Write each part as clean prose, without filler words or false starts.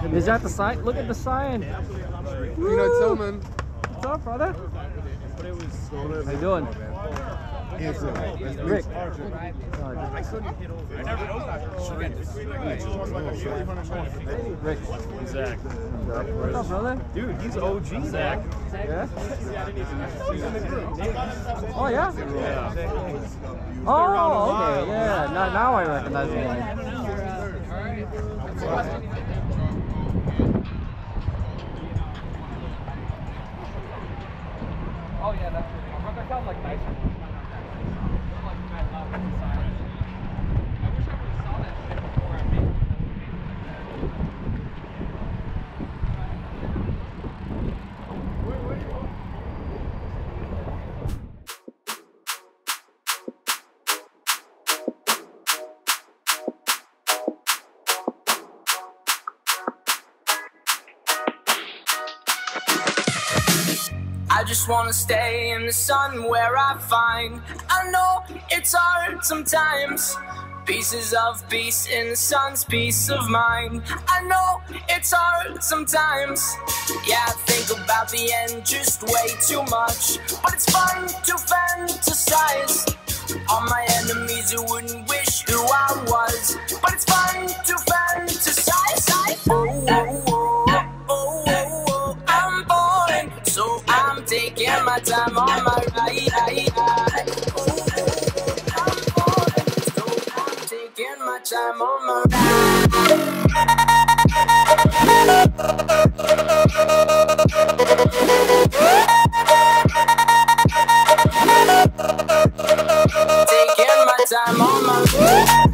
Is that the sign? Look at the sign. Pino Tillman. What's up, brother? How you doing? Rick. Rick. Zach. What's up, brother? Dude, he's OG Zach. Yeah? Oh, yeah? Yeah. Oh, okay, yeah. Now I recognize the name. Oh, yeah, that's true. That sounds like nicer. I just wanna stay in the sun where I find. I know it's hard sometimes. Pieces of peace in the sun's peace of mind. I know it's hard sometimes. Yeah, I think about the end just way too much. But it's fun to fantasize on my enemies who wouldn't wish who I was. But it's fun to fantasize. Oh, oh, oh, oh, oh, oh. I'm falling, so I'm taking my time on my ride. Oh, oh, oh, I'm falling, so I'm taking my time on my ride. Taking my time on my ride.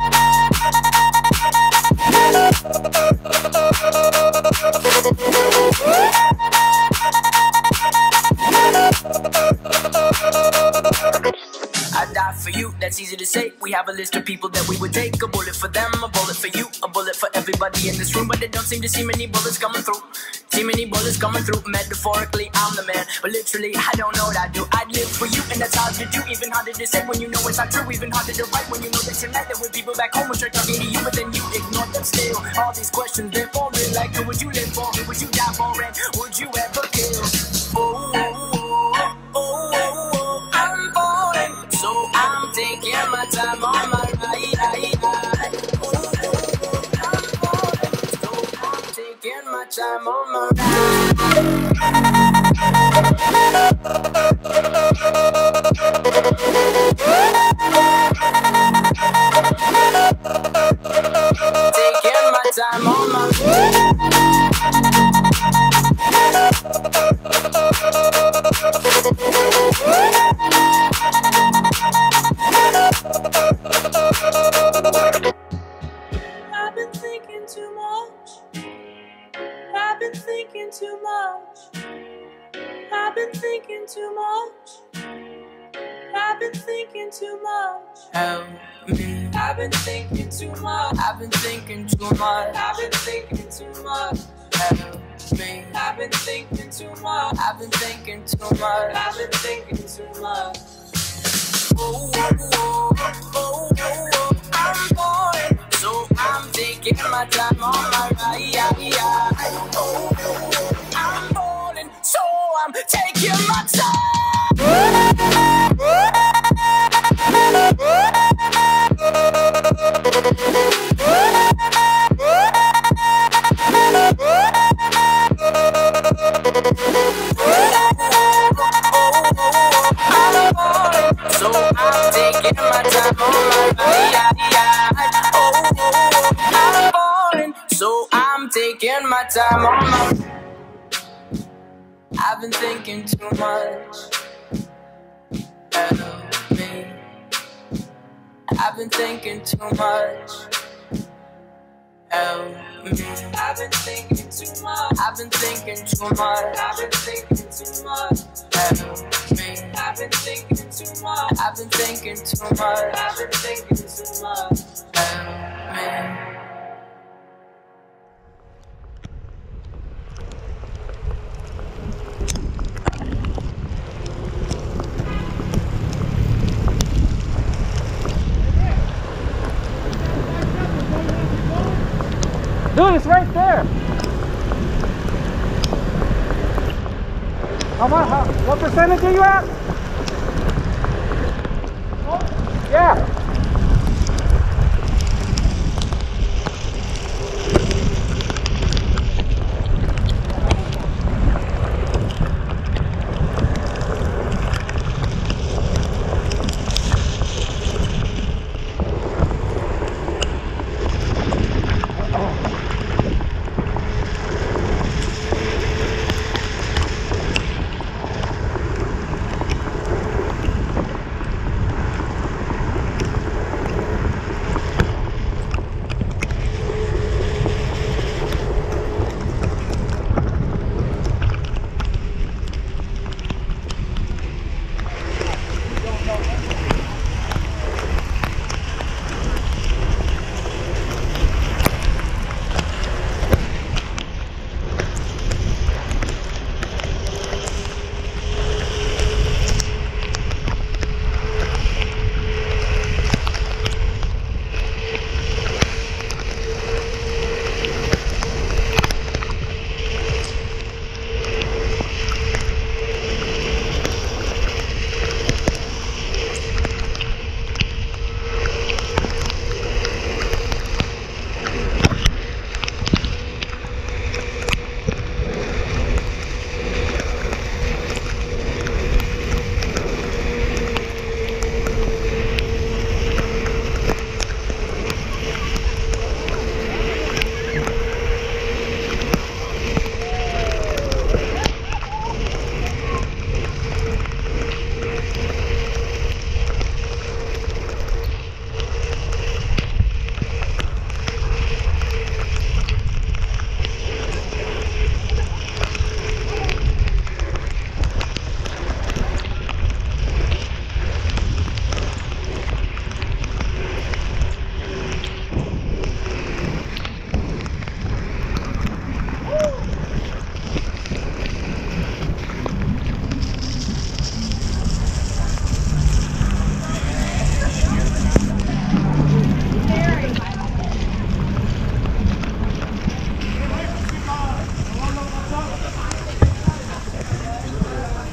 I die for you, that's easy to say. We have a list of people that we would take. A bullet for them, a bullet for you, a bullet for everybody in this room. But they don't seem to see many bullets coming through. See many bullets coming through. Metaphorically, I'm the man, but literally, I don't know what I do. I'd live for you, and that's hard to do. Even harder to say when you know it's not true. Even harder to write when you know that you're not there with people back home who try talking to you, but then you ignore them still. All these questions, they're falling like, who would you live for? Who would you die for? And would you ever kill? Oh, oh, oh, oh, oh, oh, I'm falling, so I'm taking my time on my ride. Oh, oh, oh, I'm falling, so I'm taking my time on my ride. Taking my time on my ride. I've been thinking too much. I've been thinking too much. I've been thinking too much. I've been thinking too much. Help me. I've been thinking too much. I've been thinking too much. I've been thinking too much. Help me. I've been thinking too much. I've been thinking too much. I've been thinking too much. Oh, oh, oh, oh, oh, oh. I'm falling, so I'm taking my time on my ride. Oh, oh, oh, I'm falling, so I'm taking my So I'm taking my time on my ride. Oh, oh, I'm falling, so I'm taking my time on my. I've been thinking too much. Help me. I've been thinking too much. Help me. I've been thinking too much. I've been thinking too much. I've been thinking too much. Help me. I've been thinking too much. I've been thinking too much. I've been thinking too much. Help me. Dude, it's right there. What percentage are you at? Yeah.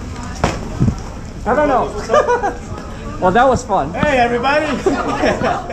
I don't know. Well, that was fun. Hey, everybody.